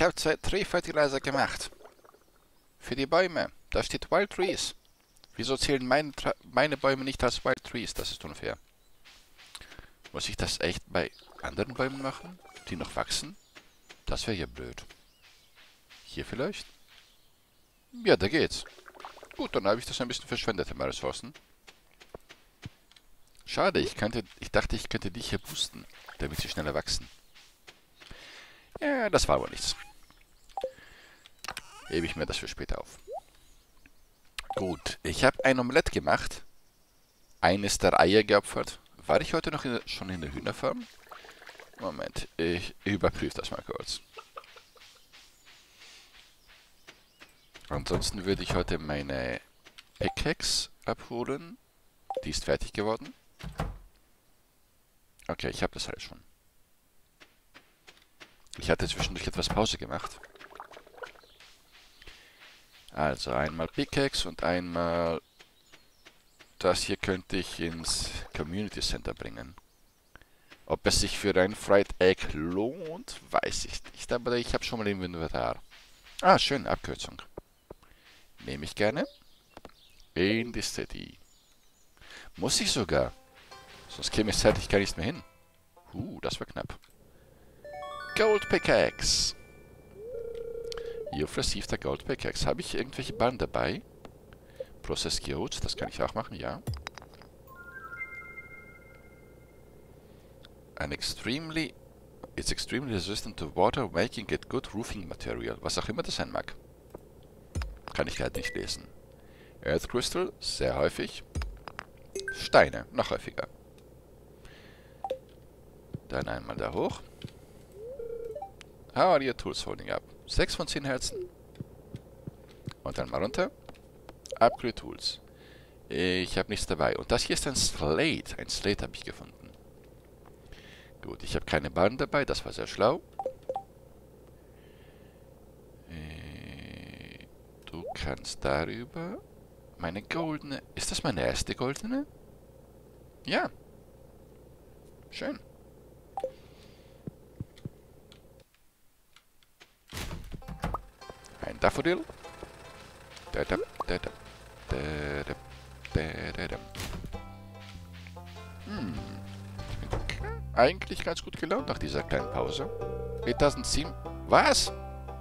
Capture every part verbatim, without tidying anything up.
Ich habe zwei Tree Fertilizer gemacht. Für die Bäume. Da steht Wild Trees. Wieso zählen meine, meine Bäume nicht als Wild Trees? Das ist unfair. Muss ich das echt bei anderen Bäumen machen, die noch wachsen? Das wäre ja blöd. Hier vielleicht? Ja, da geht's. Gut, dann habe ich das ein bisschen verschwendet, meine Ressourcen. Schade, ich, könnte, ich dachte, ich könnte die hier boosten, damit sie schneller wachsen. Ja, das war wohl nichts. Hebe ich mir das für später auf. Gut, ich habe ein Omelett gemacht. Eines der Eier geopfert. War ich heute noch in der, schon in der Hühnerfarm? Moment, ich überprüfe das mal kurz. Ansonsten würde ich heute meine Pickaxe abholen. Die ist fertig geworden. Okay, ich habe das halt schon. Ich hatte zwischendurch etwas Pause gemacht. Also einmal Pickaxe und einmal... Das hier könnte ich ins Community Center bringen. Ob es sich für ein Fried Egg lohnt, weiß ich nicht. Aber ich habe schon mal im Inventar. Ah, schön, Abkürzung. Nehme ich gerne. In die City. Muss ich sogar. Sonst käme es zeitlich gar nicht mehr hin. Uh, das war knapp. Gold Pickaxe. You've received a Gold Pickaxe. Habe ich irgendwelche Bahnen dabei? Processed Geodes, das kann ich auch machen, ja. An extremely... It's extremely resistant to water, making it good roofing material. Was auch immer das sein mag. Kann ich halt nicht lesen. Earth Crystal, sehr häufig. Steine, noch häufiger. Dann einmal da hoch. How are your tools holding up? sechs von zehn Herzen. Und dann mal runter. Upgrade Tools. Ich habe nichts dabei. Und das hier ist ein Slate. Ein Slate habe ich gefunden. Gut, ich habe keine Bahn dabei. Das war sehr schlau. Äh, du kannst darüber... Meine goldene... Ist das meine erste goldene? Ja. Schön. Ein Daffodil. Da, da, da, da. Da, da, da, da, da. Hm. Eigentlich ganz gut gelaunt nach dieser kleinen Pause. It doesn't seem... Was?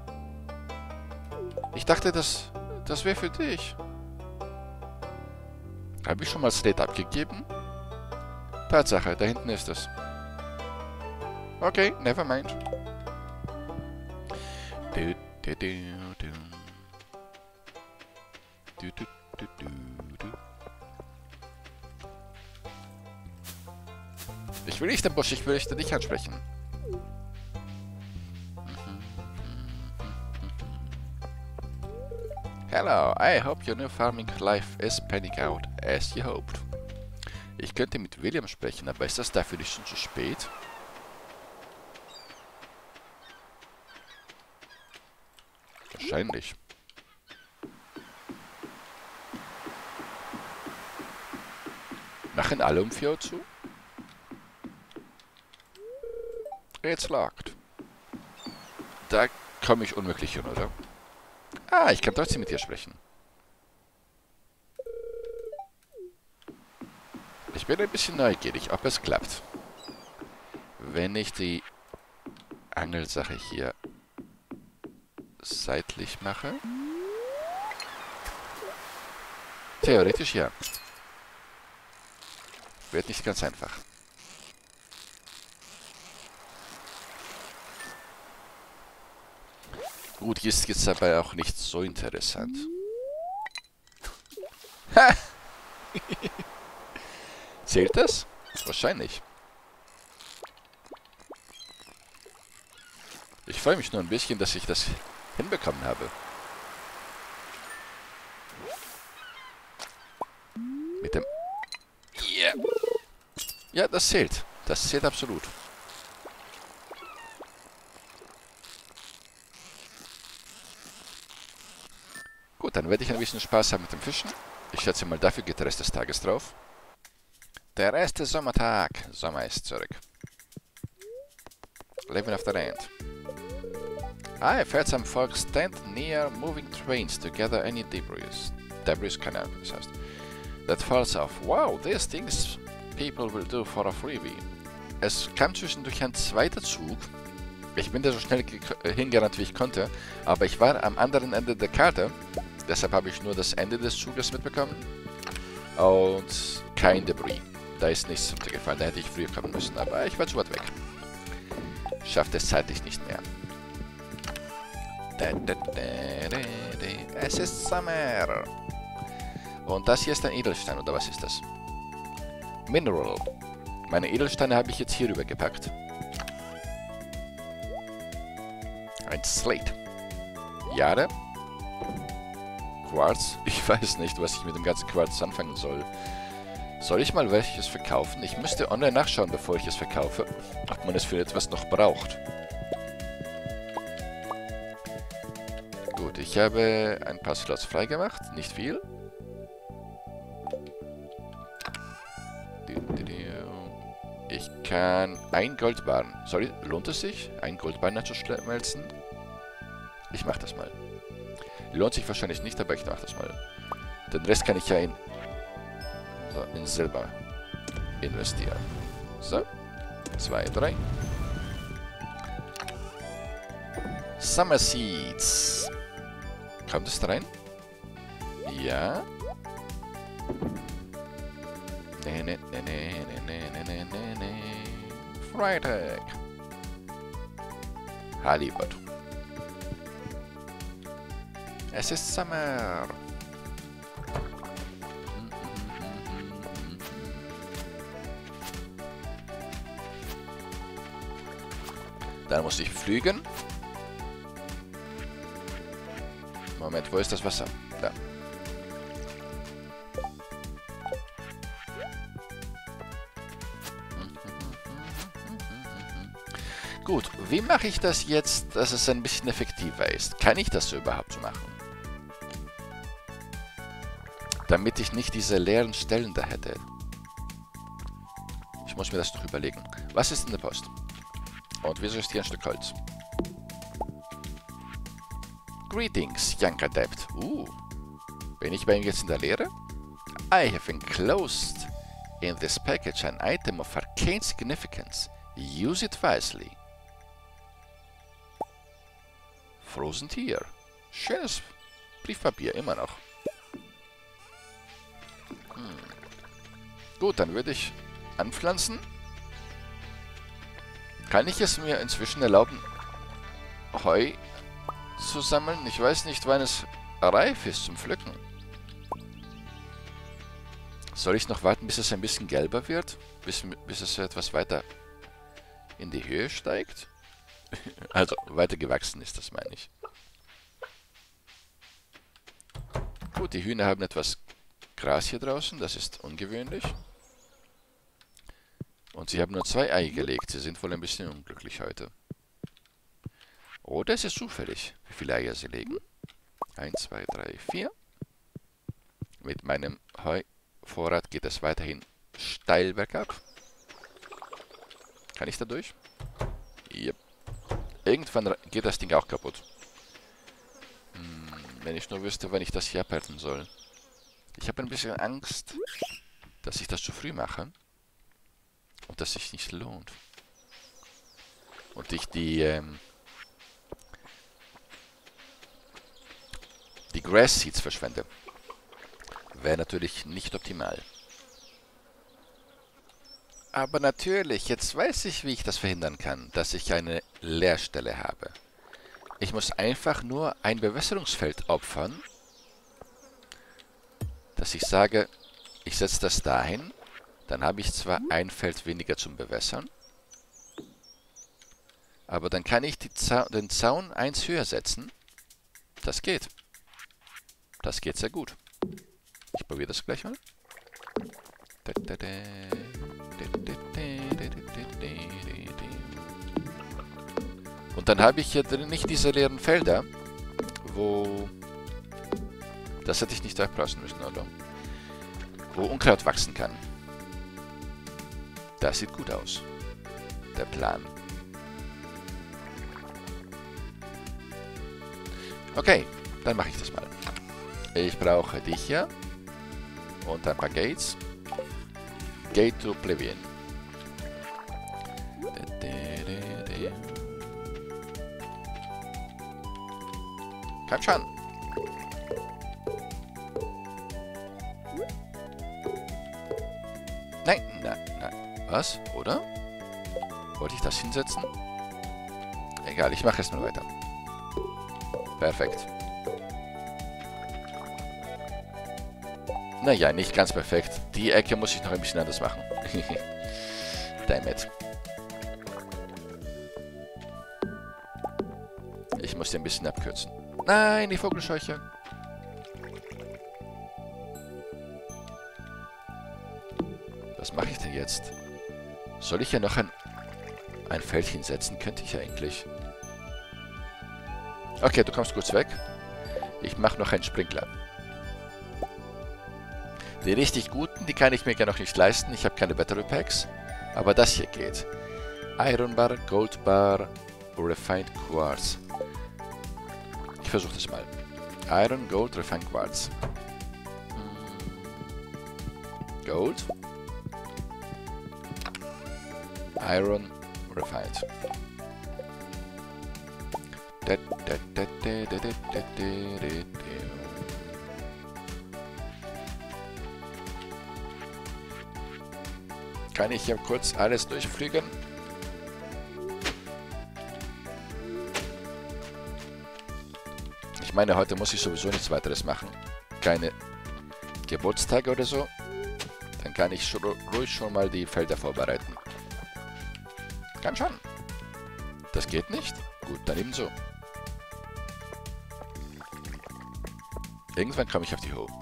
Ich dachte, das, das wäre für dich. Habe ich schon mal Slate abgegeben? Tatsache, da hinten ist es. Okay, never mind. Du, du, du, du. Du, du, du, du, du. Ich will nicht den Busch, ich will dich ansprechen. Hello, I hope your new farming life is panning out as you hoped. Ich könnte mit William sprechen, aber ist das dafür nicht schon zu spät? Wahrscheinlich. Machen alle um vier Uhr zu? It's locked. Da komme ich unmöglich hin, oder? Ah, ich kann trotzdem mit dir sprechen. Ich bin ein bisschen neugierig, ob es klappt. Wenn ich die Angelsache hier seitlich mache. Theoretisch ja. Wird nicht ganz einfach. Gut, ist jetzt dabei auch nicht so interessant. Ha! Zählt das? Wahrscheinlich. Ich freue mich nur ein bisschen, dass ich das hinbekommen habe. Mit dem... Yeah. Ja, das zählt. Das zählt absolut. Gut, dann werde ich ein bisschen Spaß haben mit dem Fischen. Ich schätze mal, dafür geht der Rest des Tages drauf. Der erste Sommertag. Sommer ist zurück. Living of the Land. Ah, I've heard some folks stand near moving trains to gather any debris. Debris, keine Ahnung, das heißt. That falls off. Wow, these things people will do for a freebie. Es kam zwischendurch ein zweiter Zug. Ich bin da so schnell hingerannt, wie ich konnte. Aber ich war am anderen Ende der Karte. Deshalb habe ich nur das Ende des Zuges mitbekommen. Und kein Debris. Da ist nichts runtergefallen. Da hätte ich früher kommen müssen. Aber ich war zu weit weg. Schafft es zeitlich nicht mehr. Es ist Sommer. Und das hier ist ein Edelstein, oder was ist das? Mineral. Meine Edelsteine habe ich jetzt hier rüber gepackt. Ein Slate. Jade. Quarz. Ich weiß nicht, was ich mit dem ganzen Quarz anfangen soll. Soll ich mal welches verkaufen? Ich müsste online nachschauen, bevor ich es verkaufe, ob man es für etwas noch braucht. Gut, ich habe ein paar Slots freigemacht, nicht viel. Ich kann ein Goldbarren. Sorry, lohnt es sich, ein Goldbarren zu schmelzen? Ich mach das mal. Lohnt sich wahrscheinlich nicht, aber ich mach das mal. Den Rest kann ich ja in, so, in Silber investieren. So, zwei, drei. Summer Seeds. Kommt es da rein? Ja. Nee, nee, nee, nee, nee, nee, nee, nee, nee. Freitag. Halibut. Es ist Sommer. Dann muss ich flügen. Moment, wo ist das Wasser? Da. Gut, wie mache ich das jetzt, dass es ein bisschen effektiver ist? Kann ich das so überhaupt machen? Damit ich nicht diese leeren Stellen da hätte. Ich muss mir das noch überlegen. Was ist in der Post? Und wieso ist hier ein Stück Holz? Greetings, young adept. Uh, bin ich bei ihm jetzt in der Lehre? I have enclosed in this package an item of arcane significance. Use it wisely. Frozen Tier. Schönes Briefpapier, immer noch. Hm. Gut, dann würde ich anpflanzen. Kann ich es mir inzwischen erlauben, Heu zu sammeln? Ich weiß nicht, wann es reif ist zum Pflücken. Soll ich noch warten, bis es ein bisschen gelber wird? Bis, bis es etwas weiter in die Höhe steigt? Also, weiter gewachsen ist das, meine ich. Gut, die Hühner haben etwas Gras hier draußen. Das ist ungewöhnlich. Und sie haben nur zwei Eier gelegt. Sie sind wohl ein bisschen unglücklich heute. Oder ist es zufällig, wie viele Eier sie legen? Eins, zwei, drei, vier. Mit meinem Heuvorrat geht es weiterhin steil bergab. Kann ich da durch? Yep. Irgendwann geht das Ding auch kaputt. Hm, wenn ich nur wüsste, wann ich das hier abhalten soll. Ich habe ein bisschen Angst, dass ich das zu früh mache. Und dass sich nicht lohnt. Und ich die, ähm, die Grass Seeds verschwende. Wäre natürlich nicht optimal. Aber natürlich, jetzt weiß ich, wie ich das verhindern kann, dass ich eine Leerstelle habe. Ich muss einfach nur ein Bewässerungsfeld opfern, dass ich sage, ich setze das dahin. Dann habe ich zwar ein Feld weniger zum Bewässern, aber dann kann ich die Za- den Zaun eins höher setzen. Das geht. Das geht sehr gut. Ich probiere das gleich mal. Und dann habe ich hier drin nicht diese leeren Felder, wo... Das hätte ich nicht aufpassen müssen, oder? Wo Unkraut wachsen kann. Das sieht gut aus. Der Plan. Okay, dann mache ich das mal. Ich brauche dich hier. Und ein paar Gates. Gate to Oblivion. Komm schon. Nein, nein, nein. Was? Oder? Wollte ich das hinsetzen? Egal, ich mache erstmal weiter. Perfekt. Naja, nicht ganz perfekt. Die Ecke muss ich noch ein bisschen anders machen. Damn it. Ich muss den ein bisschen abkürzen. Nein, die Vogelscheuche. Was mache ich denn jetzt? Soll ich ja noch ein, ein Feldchen setzen? Könnte ich ja eigentlich. Okay, du kommst kurz weg. Ich mache noch einen Sprinkler. Die richtig guten, die kann ich mir ja noch nicht leisten. Ich habe keine Battery Packs. Aber das hier geht. Iron Bar, Gold Bar, Refined Quartz. Ich versuche das mal. Iron, Gold, Refined Quartz. Gold. Iron, Refined. Kann ich hier kurz alles durchfliegen? Ich meine, heute muss ich sowieso nichts weiteres machen. Keine Geburtstage oder so. Dann kann ich schon, ruhig schon mal die Felder vorbereiten. Kann schon. Das geht nicht? Gut, dann ebenso. Irgendwann komme ich auf die Höhe.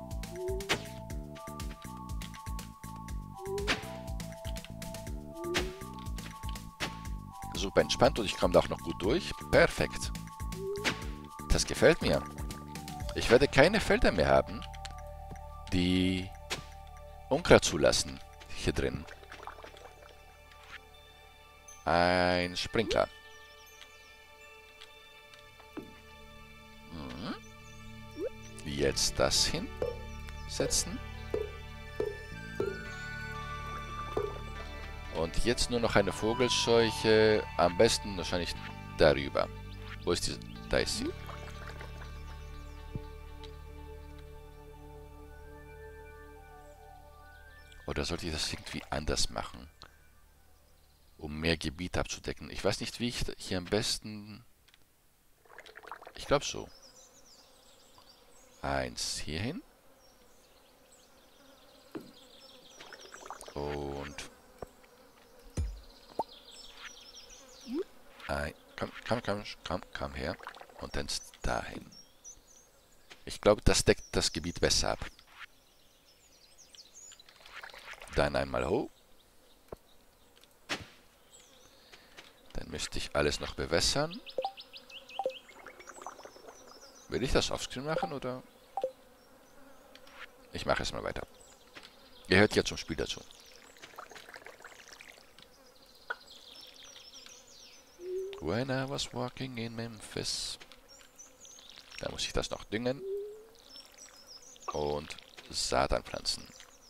Super entspannt und ich komme da auch noch gut durch. Perfekt. Das gefällt mir. Ich werde keine Felder mehr haben, die Unkraut zulassen. Hier drin. Ein Sprinkler. Mhm. Jetzt das hinsetzen. Und jetzt nur noch eine Vogelscheuche. Am besten wahrscheinlich darüber. Wo ist die? Da ist sie. Oder sollte ich das irgendwie anders machen? Um mehr Gebiet abzudecken. Ich weiß nicht, wie ich hier am besten... Ich glaube so. Eins hierhin. Und... Ein... Komm, komm, komm, komm, komm her. Und dann dahin. Ich glaube, das deckt das Gebiet besser ab. Dann einmal hoch. Dann müsste ich alles noch bewässern. Will ich das offscreen machen, oder? Ich mache es mal weiter. Ihr hört ja zum Spiel dazu. When I was walking in Memphis. Da muss ich das noch düngen. Und Saat anpflanzen.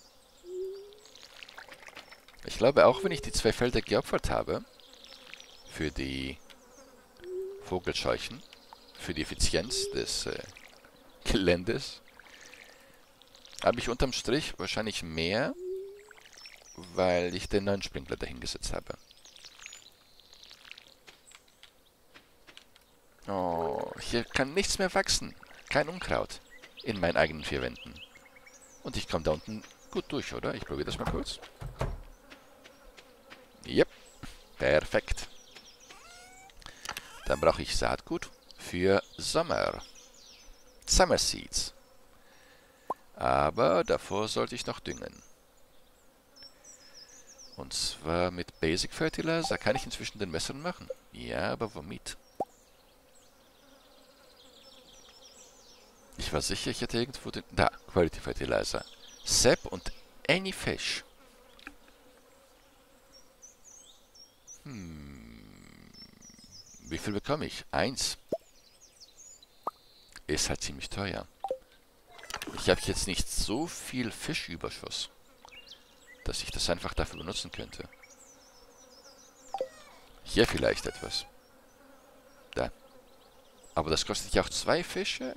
Ich glaube, auch wenn ich die zwei Felder geopfert habe, für die Vogelscheuchen, für die Effizienz des äh, Geländes, habe ich unterm Strich wahrscheinlich mehr, weil ich den neuen Sprinkler dahingesetzt habe. Oh, hier kann nichts mehr wachsen. Kein Unkraut in meinen eigenen vier Wänden. Und ich komme da unten gut durch, oder? Ich probiere das mal kurz. Yep, perfekt. Dann brauche ich Saatgut für Sommer. Summer Seeds. Aber davor sollte ich noch düngen. Und zwar mit Basic Fertilizer. Kann ich inzwischen den besseren machen? Ja, aber womit? Ich war sicher, ich hätte irgendwo den... Da, Quality Fertilizer. Sap und Any Fish. Hm. Wie viel bekomme ich? Eins. ist halt ziemlich teuer. Ich habe jetzt nicht so viel Fischüberschuss, dass ich das einfach dafür benutzen könnte. Hier vielleicht etwas. Da. Aber das kostet ja auch zwei Fische.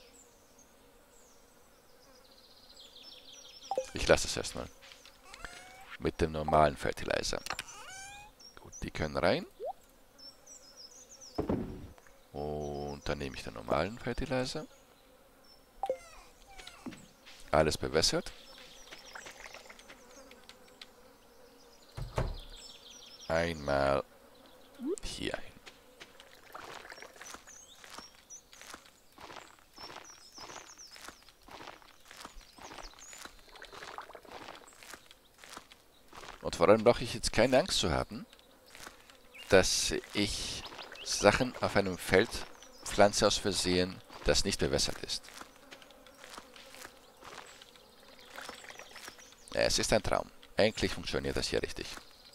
Ich lasse es erstmal. Mit dem normalen Fertilizer. Gut, die können rein. Und dann nehme ich den normalen Fertilizer. Alles bewässert. Einmal hier hin. Und vor allem brauche ich jetzt keine Angst zu haben, dass ich Sachen auf einem Feld pflanze aus Versehen, das nicht bewässert ist. Es ist ein Traum. Eigentlich funktioniert das hier richtig.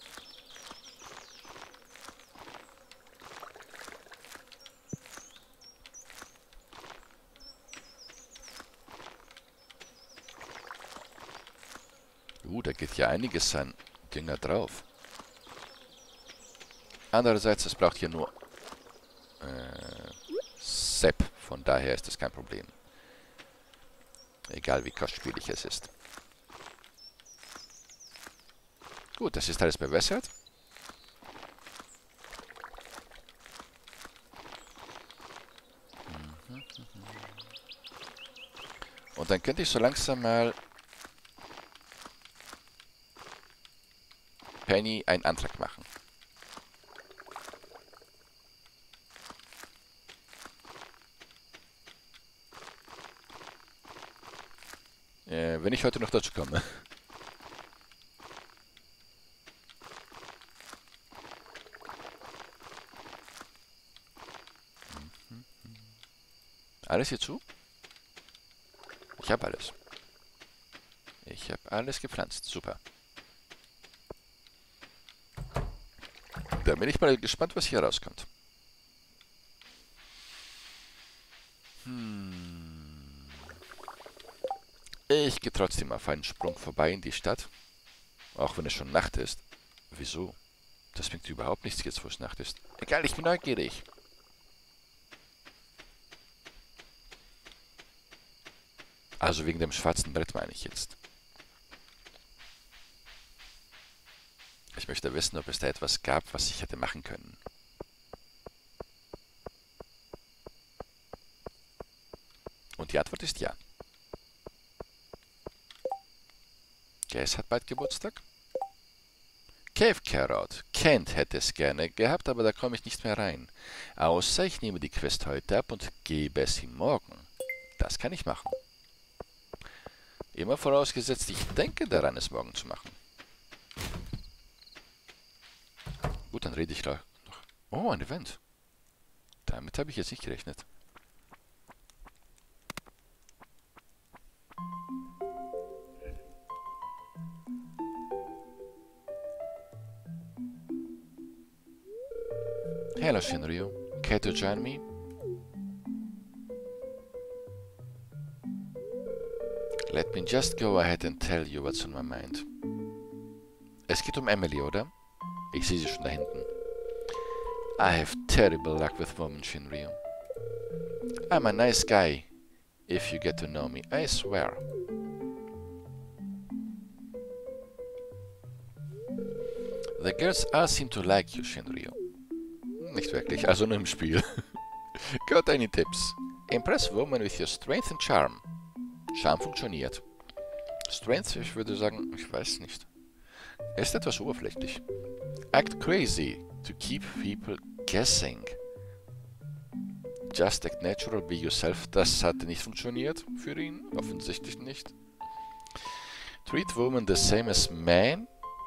Uh, da geht ja einiges an Dünger drauf. Andererseits, es braucht hier nur äh, Sepp. Von daher ist das kein Problem. Egal wie kostspielig es ist. Gut, das ist alles bewässert. Und dann könnte ich so langsam mal Penny einen Antrag machen. Äh, wenn ich heute noch dazu komme. Alles hier zu? Ich habe alles. Ich habe alles gepflanzt. Super. Da bin ich mal gespannt, was hier rauskommt. Hm. Ich gehe trotzdem auf einen Sprung vorbei in die Stadt. Auch wenn es schon Nacht ist. Wieso? Das bringt überhaupt nichts jetzt, wo es Nacht ist. Egal, ich bin neugierig. Also wegen dem schwarzen Brett meine ich jetzt. Ich möchte wissen, ob es da etwas gab, was ich hätte machen können. Und die Antwort ist ja. Gas hat bald Geburtstag. Cave Carrot. Kent hätte es gerne gehabt, aber da komme ich nicht mehr rein. Außer ich nehme die Quest heute ab und gebe es ihm morgen. Das kann ich machen. Immer vorausgesetzt, ich denke daran, es morgen zu machen. Gut, dann rede ich noch. Oh, ein Event. Damit habe ich jetzt nicht gerechnet. Hello, Shinryu. Care to join me? Let me just go ahead and tell you what's on my mind. Es geht um Emily, oder? Ich sehe sie schon da hinten. I have terrible luck with women, Shinryu. I'm a nice guy, if you get to know me, I swear. The girls all seem to like you, Shinryu. Nicht wirklich, also nur im Spiel. Got any tips? Impress women with your strength and charm. Charme funktioniert. Strength, ich würde sagen, ich weiß nicht. Ist etwas oberflächlich. Act crazy to keep people guessing. Just act natural, be yourself. Das hatte nicht funktioniert für ihn. Offensichtlich nicht. Treat women the same as men.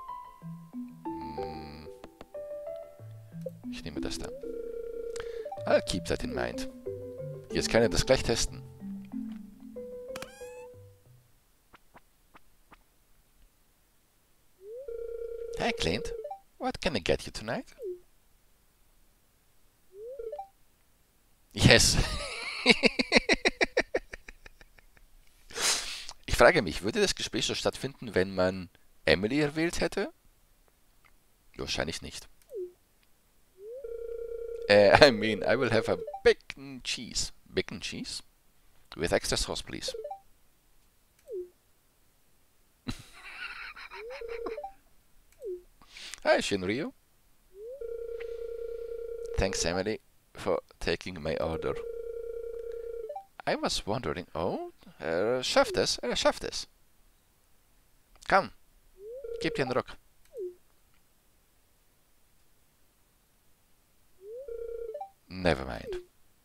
Hm. Ich nehme das da. I'll keep that in mind. Jetzt kann er das gleich testen. Hi Clint, what can I get you tonight? Yes. frage mich, würde das Gespräch so stattfinden, wenn man Emily erwählt hätte? Wahrscheinlich nicht. Uh, I mean, I will have a bacon cheese. Bacon cheese? With extra sauce, please. Hi, Shinryu. Thanks, Emily, for taking my order. I was wondering... Oh, er schafft es, er schafft es. Komm, gib dir einen Ruck. Never mind.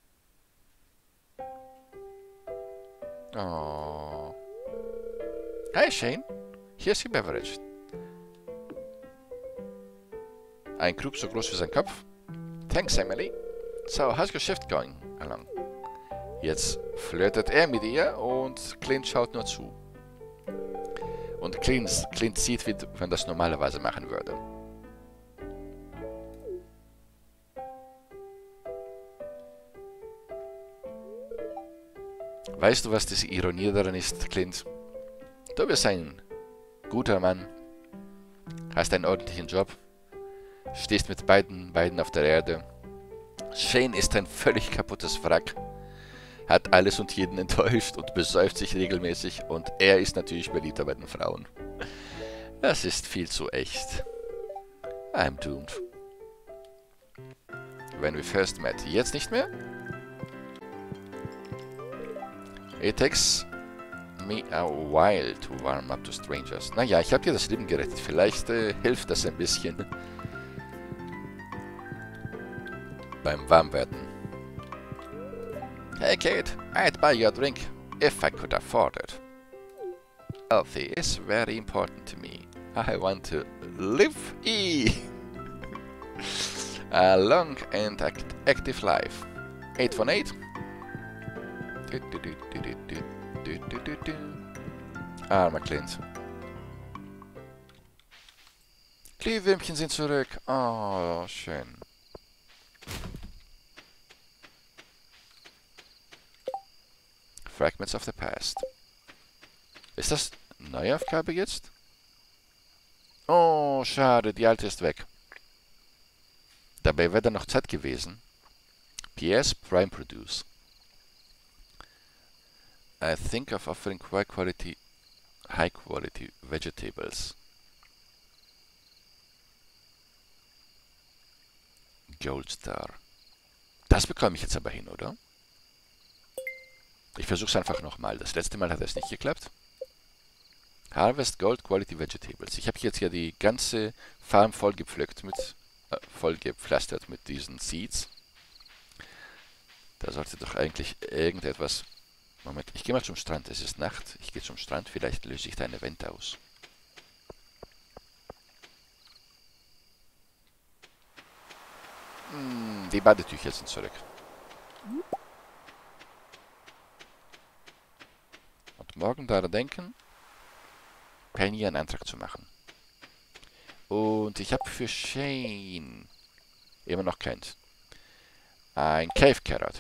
Oh. Hi, Shane. Here's your beverage. Ein Krug so groß wie sein Kopf. Thanks, Emily. So, how's your shift going along? Jetzt flirtet er mit ihr und Clint schaut nur zu. Und Clint, Clint sieht, wie man das normalerweise machen würde. Weißt du, was die Ironie daran ist, Clint? Du bist ein guter Mann, hast einen ordentlichen Job, stehst mit beiden Beinen auf der Erde. Shane ist ein völlig kaputtes Wrack, hat alles und jeden enttäuscht und besäuft sich regelmäßig und er ist natürlich beliebter bei den Frauen. Das ist viel zu echt. I'm doomed. When we first met. Jetzt nicht mehr? It takes me a while to warm up to strangers. Naja, ich habe dir das Leben gerettet. Vielleicht äh, hilft das ein bisschen beim Warmwerden. Hey Kate, I'd buy you a drink if I could afford it. Healthy is very important to me. I want to live e a long and act active life. eight von eight. Armer Clint. Glühwürmchen sind zurück. Oh, schön. Fragments of the Past. Ist das eine neue Aufgabe jetzt? Oh, schade, die alte ist weg. Dabei wäre da noch Zeit gewesen. P S Prime Produce. I think of offering high quality, high quality vegetables. Gold Star. Das bekomme ich jetzt aber hin, oder? Ich versuche es einfach nochmal. Das letzte Mal hat es nicht geklappt. Harvest Gold Quality Vegetables. Ich habe jetzt hier die ganze Farm voll gepflückt mit, äh, voll gepflastert mit diesen Seeds. Da sollte doch eigentlich irgendetwas... Moment, ich gehe mal zum Strand. Es ist Nacht. Ich gehe zum Strand. Vielleicht löse ich da ein Event aus. Hm, die Badetücher sind zurück. Und morgen daran denken, Penny einen Antrag zu machen. Und ich habe für Shane immer noch keins. Ein Cave Carrot.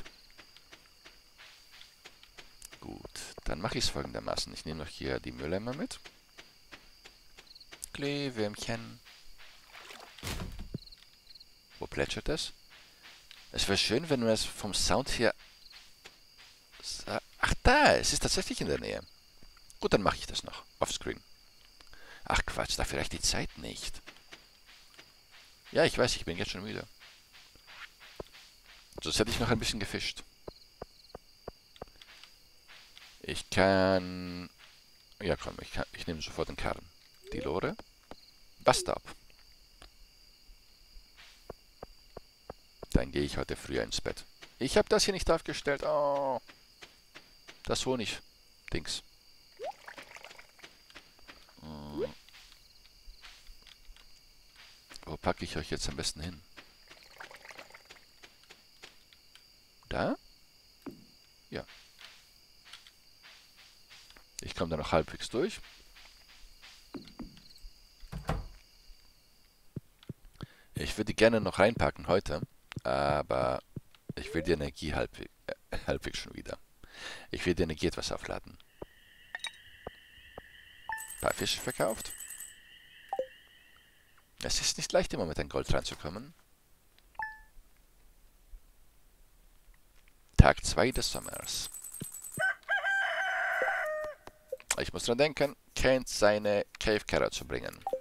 Gut, dann mache ich es folgendermaßen. Ich nehme noch hier die Mülleimer mit. Glühwürmchen. Wo plätschert es? Es wäre schön, wenn man es vom Sound her... Ach da, es ist tatsächlich in der Nähe. Gut, dann mache ich das noch. Offscreen. Ach Quatsch, dafür reicht die Zeit nicht. Ja, ich weiß, ich bin jetzt schon müde. Sonst hätte ich noch ein bisschen gefischt. Ich kann... Ja komm, ich, kann, ich nehme sofort den Karren. Die Lore. Basta ab. Dann gehe ich heute früher ins Bett. Ich habe das hier nicht aufgestellt. Oh. Das Honig-Dings. Hm. Wo packe ich euch jetzt am besten hin? Da? Ja. Ich komme da noch halbwegs durch. Ich würde gerne noch reinpacken heute, aber ich will die Energie halbwegs, äh, halbwegs schon wieder. Ich will die Energie etwas aufladen. Ein paar Fische verkauft. Es ist nicht leicht, immer mit dem Gold reinzukommen. Tag zwei des Sommers. Ich muss dran denken, Kent seine Cave Carrot zu bringen.